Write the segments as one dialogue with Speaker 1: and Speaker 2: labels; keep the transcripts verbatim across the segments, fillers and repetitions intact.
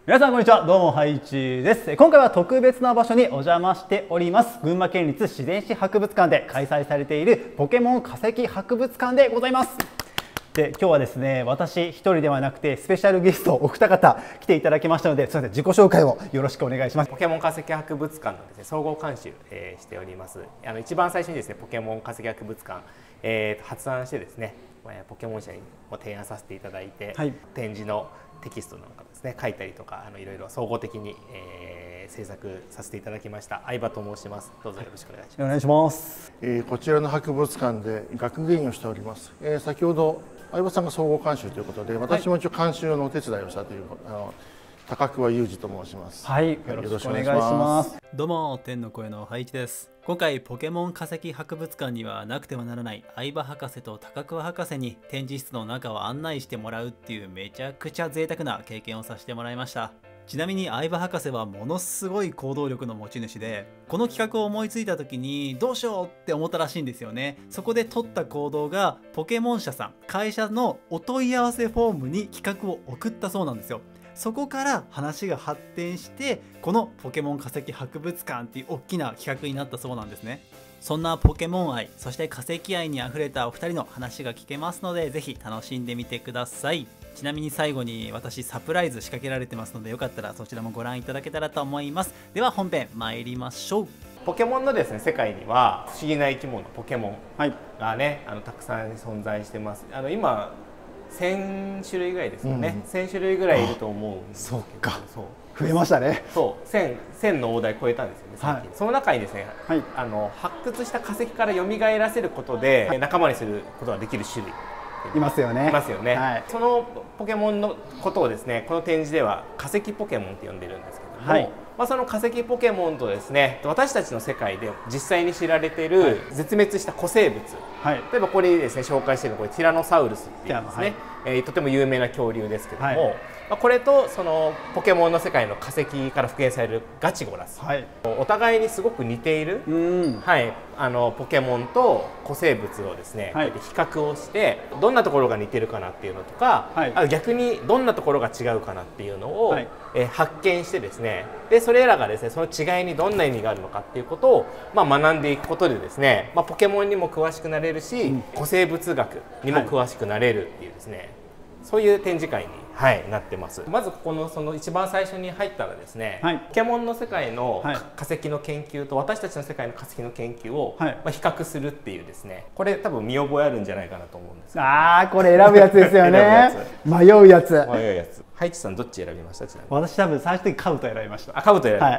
Speaker 1: 皆さんこんにちは、どうもハイチです。今回は特別な場所にお邪魔しております。群馬県立自然史博物館で開催されているポケモン化石博物館でございます。で、今日はですね、私一人ではなくてスペシャルゲストお二方来ていただきましたので、すみません、自己紹介をよろしくお願いします。
Speaker 2: ポケモン化石博物館のですね、総合監修、えー、しております。あの一番最初にですね、ポケモン化石博物館、えー、発案してですね、ポケモン社にも提案させていただいて、はい、展示のテキストなんかですね書いたりとか、あのいろいろ総合的に、えー、制作させていただきました相葉と申します。どうぞよろしくお願いします。
Speaker 1: お願いします。
Speaker 3: えー、こちらの博物館で学芸員をしております。えー、先ほど相葉さんが総合監修ということで、私も一応監修のお手伝いをしたという、あの高桑裕二と申します。
Speaker 1: はい、よろしくお願いします。
Speaker 4: どうも、天の声のハイチです。今回ポケモン化石博物館にはなくてはならない相葉博士と高桑博士に展示室の中を案内してもらうっていうめちゃくちゃ贅沢な経験をさせてもらいました。ちなみに相葉博士はものすごい行動力の持ち主で、この企画を思いついた時にどうしようって思ったらしいんですよね。そこで取った行動がポケモン社さん、会社のお問い合わせフォームに企画を送ったそうなんですよ。そこから話が発展して、このポケモン化石博物館っていう大きな企画になったそうなんですね。そんなポケモン愛、そして化石愛にあふれたお二人の話が聞けますので、ぜひ楽しんでみてください。ちなみに最後に私サプライズ仕掛けられてますので、よかったらそちらもご覧いただけたらと思います。では本編参りましょう。
Speaker 2: ポケモンのですね世界には不思議な生き物ポケモンがね、はい、あのたくさん存在してます。あの今せん種類ぐらいですよね、うん、せん種類ぐらいいると思うんですけど、
Speaker 1: そうか、そう増えましたね。
Speaker 2: そうせんの大台超えたんですよね最近、はい、その中にですね、はい、あの発掘した化石から蘇らせることで、はい、仲間にすることができる種類
Speaker 1: いますよね。
Speaker 2: いますよね、はい、そのポケモンのことをですねこの展示では化石ポケモンって呼んでるんですけども、はい、まあその化石ポケモンとですね私たちの世界で実際に知られている絶滅した古生物、はい、例えばこれにですね紹介しているのはこれティラノサウルスっていうですね、はい、えー、とても有名な恐竜ですけども、はい、まあこれとそのポケモンの世界の化石から復元されるガチゴラス、はい、お互いにすごく似ている、はい、あのポケモンと古生物をですね、はい、比較をしてどんなところが似てるかなっていうのとか、はい、あ逆にどんなところが違うかなっていうのを、はい、えー、発見してですねでそれらがですねその違いにどんな意味があるのかっていうことを、まあ、学んでいくことでですね、まあ、ポケモンにも詳しくなれるし、うん、古生物学にも詳しくなれるっていうですね、はい、そういう展示会に、はい、なってます。まずここのその一番最初に入ったらですね、はい、ポケモンの世界の化石の研究と私たちの世界の化石の研究を、はい、まあ比較するっていうですねこれ多分見覚えあるんじゃないかなと思うんですけど、
Speaker 1: ああこれ選ぶやつですよね迷うやつ
Speaker 2: 迷うやつ。ハイチさんどっち選びました？ちなみに
Speaker 1: 私多分最初にカブト選びました。
Speaker 2: あ、カブト選び、はい、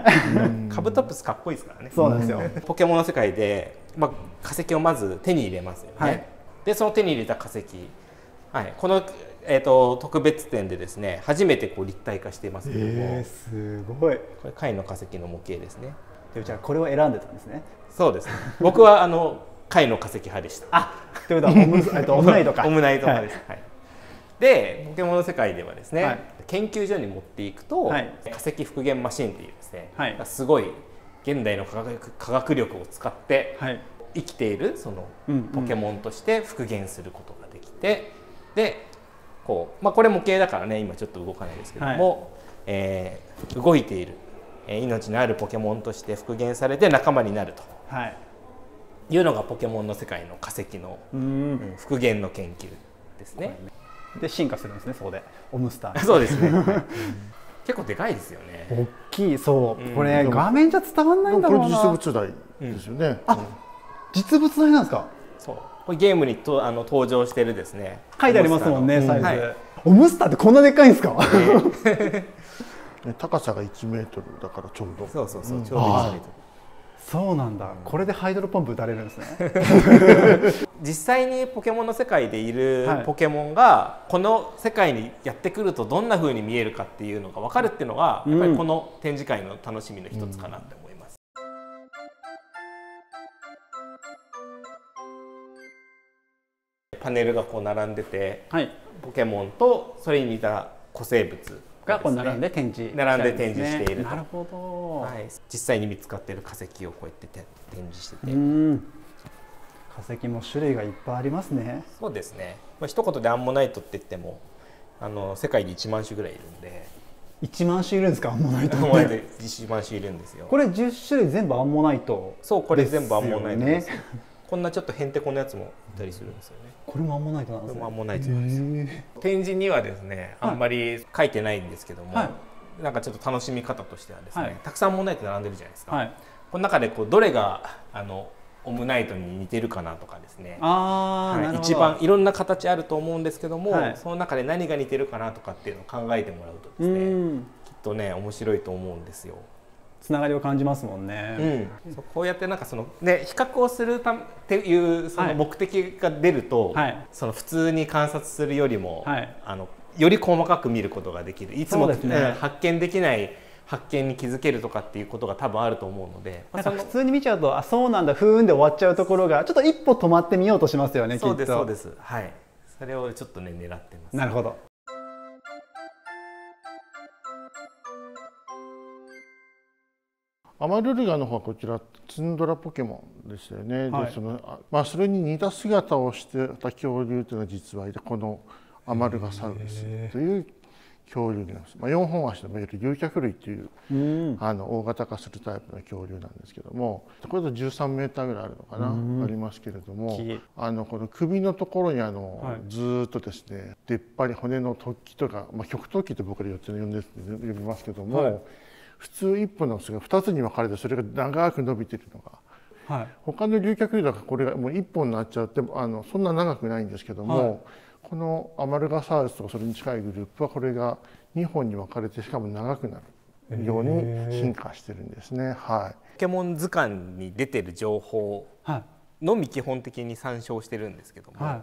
Speaker 2: カブトプスかっこいいですからね。
Speaker 1: そうなんですよ
Speaker 2: ポケモンの世界で、まあ、化石をまず手に入れますよね、はい、でその手に入れた化石、はい、このえー、と特別展でですね初めてこう立体化していますけども、
Speaker 1: えー、すごい。
Speaker 2: これ貝の化石の模型ですね。
Speaker 1: でじゃあこれを選んでたんですね。
Speaker 2: そうですね僕はあの貝の化石派でした。
Speaker 1: あということはオム、えっと、オムナイトか
Speaker 2: オムナイト派です、はい、でポケモンの世界ではですね、はい、研究所に持っていくと、はい、化石復元マシンっていうですね、はい、すごい現代の科学、科学力を使って、はい、生きているそのポケモンとして復元することができて、うんうん、でこうまあ、これ模型だからね今ちょっと動かないですけども、はい、えー、動いている、えー、命のあるポケモンとして復元されて仲間になると、はい、いうのがポケモンの世界の化石の、うん、復元の研究ですね。
Speaker 1: で進化するんですねそこでオムスター
Speaker 2: そうですね、はい、結構でかいですよね。
Speaker 1: 大きい。そう、うん、これ画面じゃ伝わんないんだろうな。
Speaker 3: これ実物大ですよね、うん、
Speaker 1: あ、うん、実物大なんですか。
Speaker 2: そうこれゲームにとあの登場してるですね
Speaker 1: 書いてありますもんねサイズ、はい、オムスターってこんなでっかいんですか、
Speaker 3: ね、高さがいちメートルだからちょうど
Speaker 2: そうそうそう、うん、ちょうどいちメートル。
Speaker 1: そうなんだ、うん、これでハイドロポンプ打たれるんですね
Speaker 2: 実際にポケモンの世界でいるポケモンがこの世界にやってくるとどんな風に見えるかっていうのが分かるっていうのがやっぱりこの展示会の楽しみの一つかなって思います、うん、パネルがこう並んでて、はい、ポケモンとそれに似た古生物
Speaker 1: がこう並んで展示、
Speaker 2: 並んで展示していると。
Speaker 1: なるほど、
Speaker 2: はい、実際に見つかっている化石をこうやって展示してて、
Speaker 1: うん化石も種類がいっぱいありますね。
Speaker 2: そうですね、まあ、一言でアンモナイトって言ってもあの世界でいちまん種ぐらいいるんで、
Speaker 1: いちまん種いるんですか、アンモナイト。
Speaker 2: アンモナイトいちまん種いるんですよ。
Speaker 1: これじゅっしゅるい全部アンモナイト。
Speaker 2: そう、これ全部アンモナイトです。こんなちょっとへんてこなやつもいたりするんですよね。
Speaker 1: これもアンモナイトなんですね。
Speaker 2: これもアンモナイトなんですよ。展示にはですね、あんまり書いてないんですけども、はい、なんかちょっと楽しみ方としてはですね、はい、たくさんアンモナイト並んでるじゃないですか。はい、この中でこうどれがあのオムナイトに似てるかなとかですね、
Speaker 1: あ、はい、
Speaker 2: 一番いろんな形あると思うんですけども、はい、その中で何が似てるかなとかっていうのを考えてもらうとですね、きっとね面白いと思うんですよ。
Speaker 1: つながりを感じますもんね。
Speaker 2: うん、そうこうやってなんかそのね比較をするためっていうその目的が出ると、はい、その普通に観察するよりも、はい、あのより細かく見ることができる。いつも、ね、発見できない発見に気づけるとかっていうことが多分あると思うので、
Speaker 1: なんか普通に見ちゃうとあそうなんだふーんで終わっちゃうところがちょっと一歩止まってみようとしますよね。
Speaker 2: そうですそうです。はい。それをちょっとね狙ってます。
Speaker 1: なるほど。
Speaker 3: アマルルガの方はこちらツンドラポケモンですよね。はい、でそのまあそれに似た姿をしてた恐竜というのは実はこのアマルガサウルスという恐竜になります。まあ、よんほん足のいわゆる竜脚類という、うん、あの大型化するタイプの恐竜なんですけども、これだとじゅうさんメーターぐらいあるのかな、うん、ありますけれども、あのこの首のところにあの、はい、ずっとですね出っ張り骨の突起とか、まあ、極突起と僕らよっつ呼んで呼びますけども、はい、普通いっぽんの巣がふたつに分かれてそれが長く伸びているのが、はい、他の竜脚類だからこれがもういっぽんになっちゃってあのそんな長くないんですけども。はい、このアマルガサウルスとかそれに近いグループはこれがにほんに分かれてしかも長くなるように進化してるんですね。はい、
Speaker 2: ポケモン図鑑に出てる情報のみ基本的に参照してるんですけども、はい、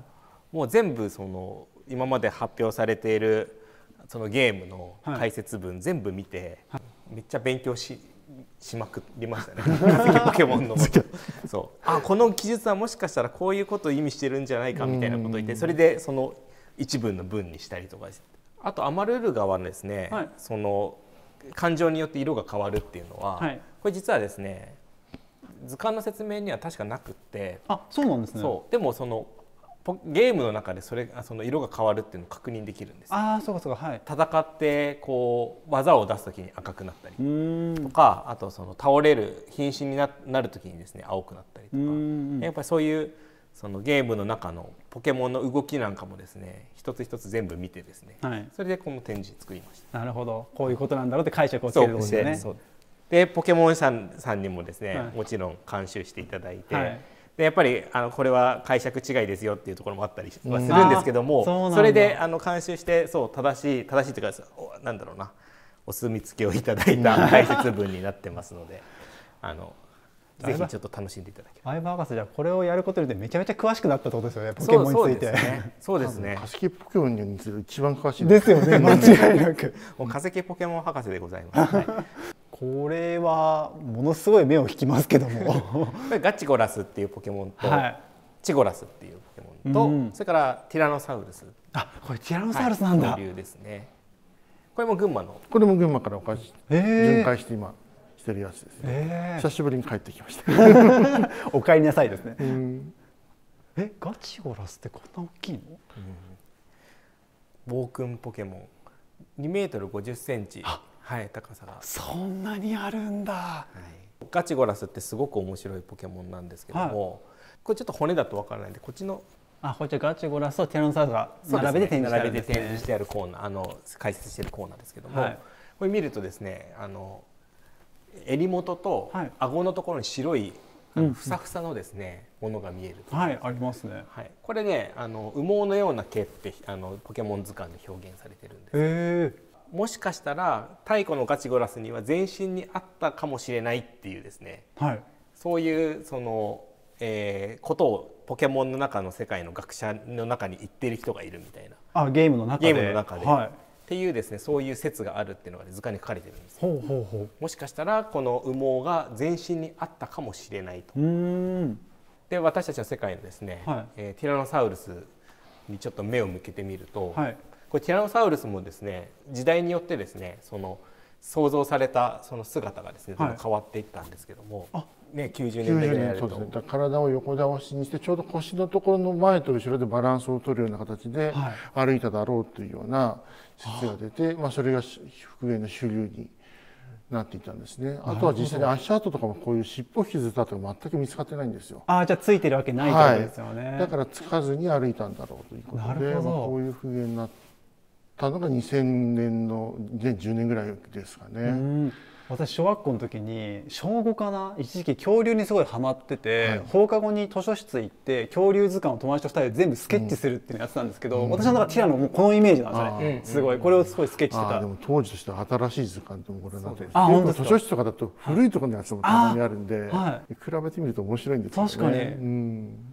Speaker 2: もう全部その今まで発表されているそのゲームの解説文全部見て、はい、めっちゃ勉強ししまくりましたね。ポケモンのそうあこの記述はもしかしたらこういうことを意味してるんじゃないかみたいなことを言って、それでその一文の文にしたりとか、あとアマルルガはですね、はい、その感情によって色が変わるっていうのは、はい、これ実はですね図鑑の説明には確かなくって、
Speaker 1: あそうなんですね。
Speaker 2: そうでもそのゲームの中でそれその色が変わるっていうのを確認できるんです。
Speaker 1: ああそうかそうか、はい。
Speaker 2: 戦ってこう技を出す時に赤くなったりとか、あとその倒れる瀕死になる時にですね青くなったりとか、やっぱりそういうそのゲームの中のポケモンの動きなんかもですね一つ一つ全部見てですね、はい、それでこの展示作りました。
Speaker 1: なるほど、こういうことなんだろうって解釈をつけるんですね。
Speaker 2: そうでポケモンさんさんにもですね、はい、もちろん監修していただいて。はい、でやっぱりあのこれは解釈違いですよっていうところもあったりはするんですけども、うん、そ, それであの監修してそう正しい正しいというかなんだろうなお墨付きをいただいた解説文になってますのであのぜひちょっと楽しんでいただければ。
Speaker 1: 相葉博士じゃこれをやることによってめちゃめちゃ詳しくなったってことですよね、ポケモンについて。
Speaker 2: そうですね。
Speaker 3: 化石ポケモンについて一番詳しい
Speaker 1: ですよね。間違いなく。
Speaker 2: もう化石ポケモン博士でございます。はい、
Speaker 1: これはものすごい目を引きますけども
Speaker 2: これガチゴラスっていうポケモンと、はい、チゴラスっていうポケモンと、うん、それからティラノサウルス。
Speaker 1: あ、これティラノサウルスなんだ。
Speaker 2: 恐竜ですね。これも群馬の。
Speaker 3: これも群馬からお返し巡回して今してるやつです、ね。えー、久しぶりに帰ってきました。
Speaker 1: お帰りなさいですね。うん、え、ガチゴラスってこんな大きいの？うん、
Speaker 2: 暴君ポケモンにメートルごじゅっセンチ。はい、高さが
Speaker 1: そんなにあるんだ、は
Speaker 2: い、ガチゴラスってすごく面白いポケモンなんですけども、はい、これちょっと骨だとわからないんでこっちの
Speaker 1: あこっちガチゴラスとティラノサウルスが並べて展示してあるんですね。
Speaker 2: 並べて展示してあるコーナーあの解説しているコーナーですけども、はい、これ見るとですねあの襟元と顎のところに白い、あのふさふさのですね、うん、ものが見える。
Speaker 1: はいありますね。
Speaker 2: はい、これねあの羽毛のような毛ってあのポケモン図鑑で表現されてるんです。
Speaker 1: へー。
Speaker 2: もしかしたら太古のガチゴラスには全身にあったかもしれないっていうですね、はい、そういうその、えー、ことをポケモンの中の世界の学者の中に言っている人がいるみたいな。
Speaker 1: あゲームの中で。
Speaker 2: ゲームの中で、はい、っていうですねそういう説があるっていうのが、ね、図鑑に書かれてるんです。
Speaker 1: ほうほうほう。
Speaker 2: もしかしたらこの羽毛が全身にあったかもしれないと。うーんで私たちの世界のですね、はいえー、ティラノサウルスにちょっと目を向けてみると。はいこれティラノサウルスもですね時代によってですねその想像されたその姿がですね、どんどん変わっていったんですけども、はい、ね、きゅうじゅうねんだいぐらいになると、
Speaker 3: そうですね、体を横倒しにしてちょうど腰のところの前と後ろでバランスを取るような形で歩いただろうというような説が出て、まあ、それが復元の主流になっていたんですね。あとは実際に足跡とかもこういう尻尾傷だとか全く見つかってないんですよ。
Speaker 1: ああ、じゃあついてるわけないってことですよね。
Speaker 3: はい、だからつかずに歩いたんだろうということで、まあ、こういう復元になったのがにせんねんのにせんじゅうねんぐらいですかね。うん、
Speaker 1: 私小学校の時に小ごかな、一時期恐竜にすごいハマってて、はい、放課後に図書室行って恐竜図鑑を友達とふたりで全部スケッチするっていうのやってたんですけど、うん、私の中でティラノもこのイメージなんですよね。すごいこれをすごいスケッチしてた。
Speaker 3: でも当時としては新しい図鑑ともこれなってます。図書室とかだと古いところのやつもたまにあるんで、はい、比べてみると面白いんですよね。
Speaker 1: 確かに、うん、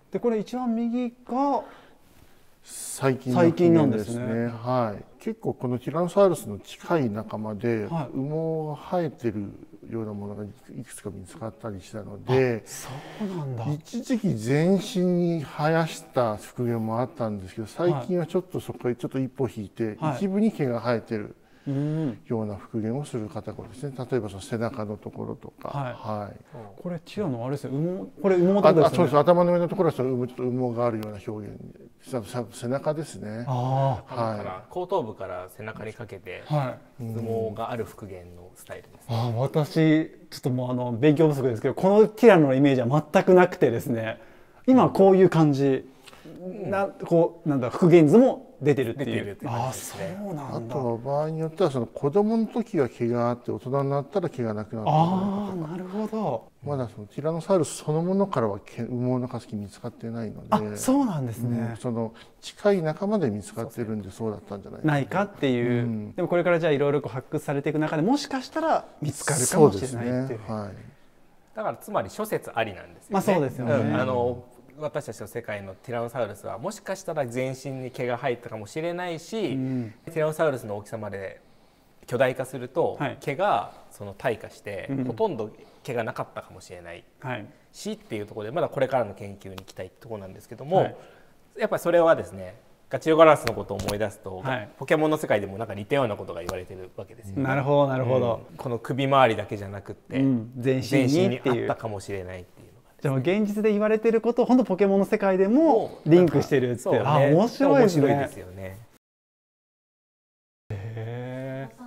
Speaker 1: でこれ一番右が
Speaker 3: 最近の復元ですね。はい。結構このティラノサウルスの近い仲間で、はい、羽毛が生えてるようなものがいくつか見つかったりしたので、
Speaker 1: そうなんだ。
Speaker 3: 一時期全身に生やした復元もあったんですけど、最近はちょっとそこへちょっと一歩引いて、はい、一部に毛が生えてるような復元をする方がですね。例えばその背中のところとか、はい。はい、
Speaker 1: これティラノあれですよ。羽毛、これ羽毛だったんですね。
Speaker 3: そうです。頭の上のところはその羽毛、羽毛があるような表現。背中ですね。
Speaker 2: ああ、はい、後頭部から背中にかけて羽毛がある復元のスタイルです、ね。
Speaker 1: ああ、私ちょっともうあの勉強不足ですけど、このティラノのイメージは全くなくてですね。今こういう感じ、うん、なこうなんだ復元図も出てるっていう。ああ、そうなんだ。
Speaker 3: あとは場合によってはその子供の時は毛があって大人になったら毛がなくなった。
Speaker 1: ああ、なるほど。
Speaker 3: まだそのティラノサウルスそのものからは羽毛の化石見つかってないので、
Speaker 1: あ、そうなんですね、
Speaker 3: うん、その近い仲間で見つかってるんでそうだったんじゃないか
Speaker 1: ないかっていう、うん、でもこれからじゃあいろいろ発掘されていく中でもしかしたら見つかるかもしれないっていう、
Speaker 3: ね、はい、
Speaker 2: だからつまり諸説ありなんですよね。
Speaker 1: まあそうですよね、うん、
Speaker 2: あの私たちの世界のティラノサウルスはもしかしたら全身に毛が生えたかもしれないし、うん、ティラノサウルスの大きさまで巨大化すると、はい、毛がその退化して、うん、ほとんど毛がなかったかもしれないし、はい、っていうところでまだこれからの研究に期待ってところなんですけども、はい、やっぱりそれはですねガチオガラスのことを思い出すと、はい、ポケモンの世界でもなんか似たようなことが言われてるわけですよね。
Speaker 1: なるほどなるほど、
Speaker 2: うん、この首周りだけじゃなくって、うん、全身にあったかもしれないっていう。
Speaker 1: じゃあ現実で言われてることを本当ポケモンの世界でもリンクしてるっていう、あ、面白いですね。
Speaker 2: 面白いですよね。
Speaker 1: へー。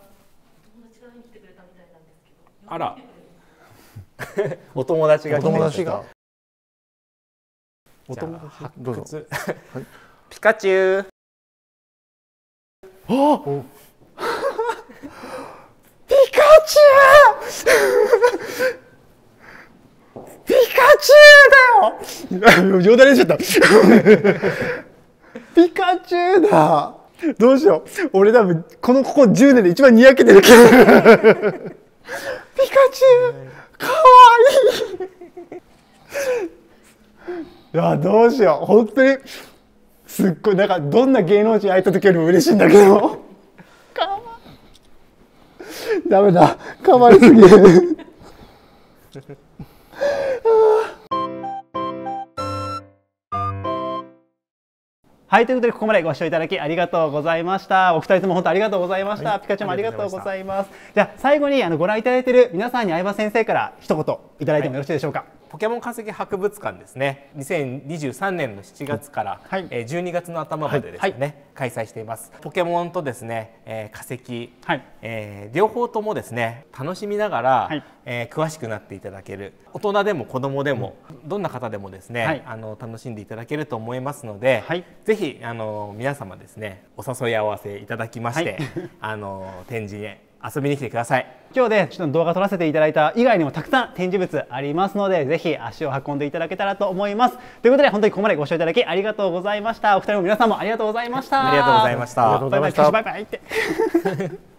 Speaker 2: あら。お友達が来てました。
Speaker 3: お友達が。どうぞ。
Speaker 2: ピカチュウ。
Speaker 1: あ。ピカチュウ。ピカチュウだよ。冗談にしちゃった。ピカチュウだ。どうしよう。俺多分このここじゅうねんで一番にやけてるけど。ピカチュウ、かわいい。いやどうしよう。本当にすっごいなんかどんな芸能人会えた時よりも嬉しいんだけど。かわいい。ダメだ。かわいすぎる。はい、ということでここまでご視聴いただきありがとうございました。お二人とも本当ありがとうございました。はい、ピカチュウもありがとうございます。じゃあ最後にあのご覧いただいている皆さんに相葉先生から一言いただいてもよろしいでしょうか。はい、
Speaker 2: ポケモン化石博物館ですね、にせんにじゅうさんねんのしちがつから、はい、えー、じゅうにがつの頭までですね、はい、開催しています。ポケモンとですね、えー、化石、はい、えー、両方ともですね楽しみながら、はい、えー、詳しくなっていただける、大人でも子供でも、うん、どんな方でもですね、はい、あの楽しんでいただけると思いますので、はい、ぜひあの皆様ですねお誘い合わせいただきまして、はい、あの展示へ遊びに来てください。
Speaker 1: 今日でちょっと動画撮らせていただいた以外にもたくさん展示物ありますので、ぜひ足を運んでいただけたらと思います。ということで本当にここまでご視聴いただきありがとうございました。お二人も皆さんもありがとうございました。
Speaker 2: ありがとうございました。
Speaker 1: バイバイバイバイって。